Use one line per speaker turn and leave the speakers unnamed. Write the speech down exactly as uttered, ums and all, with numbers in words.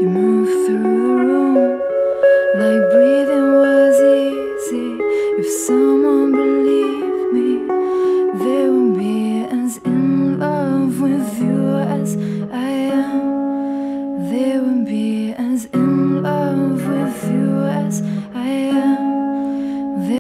You move through the room like breathing was easy. If someone believed me, they would be as in love with you as I am. They would be as in